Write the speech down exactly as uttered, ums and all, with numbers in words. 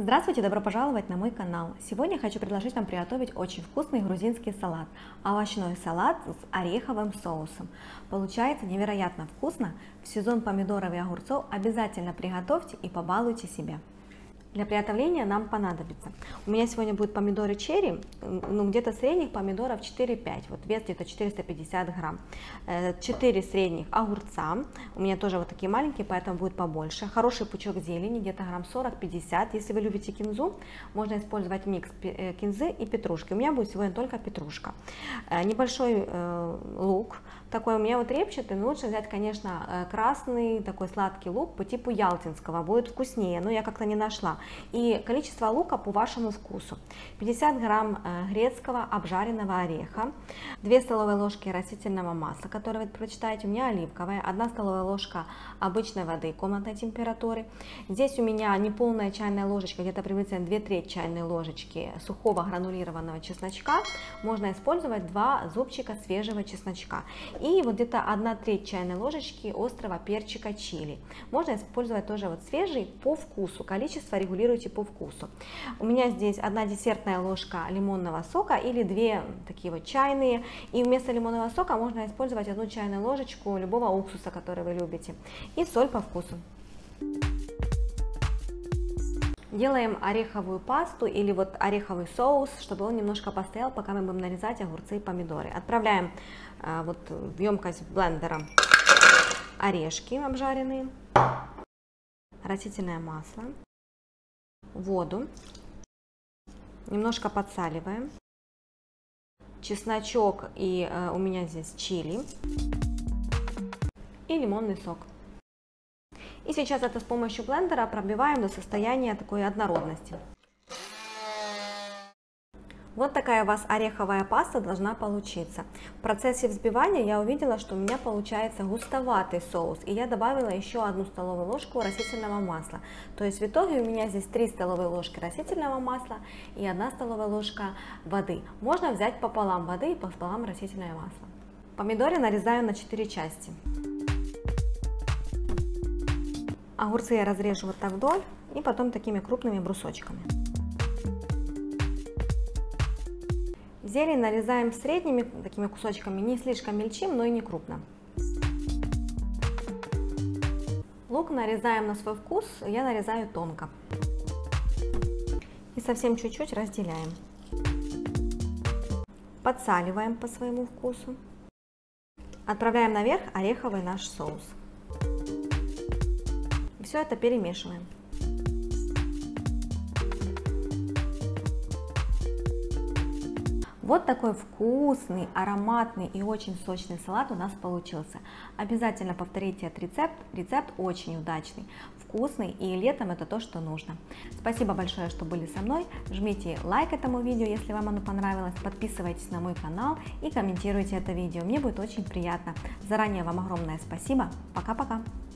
Здравствуйте, добро пожаловать на мой канал. Сегодня я хочу предложить вам приготовить очень вкусный грузинский салат. Овощной салат с ореховым соусом. Получается невероятно вкусно. В сезон помидоров и огурцов обязательно приготовьте и побалуйте себя. Для приготовления нам понадобится. У меня сегодня будут помидоры черри, ну где-то средних помидоров четыре-пять, вот вес где-то четыреста пятьдесят грамм. четыре средних огурца, у меня тоже вот такие маленькие, поэтому будет побольше. Хороший пучок зелени, где-то грамм сорок-пятьдесят. Если вы любите кинзу, можно использовать микс кинзы и петрушки. У меня будет сегодня только петрушка. Небольшой лук, такой у меня вот репчатый, но лучше взять, конечно, красный, такой сладкий лук по типу ялтинского, будет вкуснее, но я как-то не нашла. И количество лука по вашему вкусу. пятьдесят грамм грецкого обжаренного ореха, две столовые ложки растительного масла, которое вы предпочитаете, у меня оливковое, одна столовая ложка обычной воды комнатной температуры. Здесь у меня неполная чайная ложечка, где-то приблизительно две трети чайной ложечки сухого гранулированного чесночка. Можно использовать два зубчика свежего чесночка. И вот где-то одна треть чайной ложечки острого перчика чили. Можно использовать тоже вот свежий по вкусу, количество регулируйте по вкусу. У меня здесь одна десертная ложка лимонного сока или две такие вот чайные. И вместо лимонного сока можно использовать одну чайную ложечку любого уксуса, который вы любите. И соль по вкусу. Делаем ореховую пасту или вот ореховый соус, чтобы он немножко постоял, пока мы будем нарезать огурцы и помидоры. Отправляем а, вот в емкость блендера орешки обжаренные, растительное масло, воду, немножко подсаливаем, чесночок и э, у меня здесь чили и лимонный сок. И сейчас это с помощью блендера пробиваем до состояния такой однородности. Вот такая у вас ореховая паста должна получиться. В процессе взбивания я увидела, что у меня получается густоватый соус, и я добавила еще одну столовую ложку растительного масла. То есть в итоге у меня здесь три столовые ложки растительного масла и одна столовая ложка воды. Можно взять пополам воды и пополам растительное масло. Помидоры нарезаю на четыре части. Огурцы я разрежу вот так вдоль и потом такими крупными брусочками. Зелень нарезаем средними такими кусочками, не слишком мельчим, но и не крупно. Лук нарезаем на свой вкус, я нарезаю тонко. И совсем чуть-чуть разделяем. Подсаливаем по своему вкусу. Отправляем наверх ореховый наш соус. Все это перемешиваем. Вот такой вкусный, ароматный и очень сочный салат у нас получился. Обязательно повторите этот рецепт. Рецепт очень удачный, вкусный, и летом это то, что нужно. Спасибо большое, что были со мной. Жмите лайк этому видео, если вам оно понравилось. Подписывайтесь на мой канал и комментируйте это видео. Мне будет очень приятно. Заранее вам огромное спасибо. Пока-пока.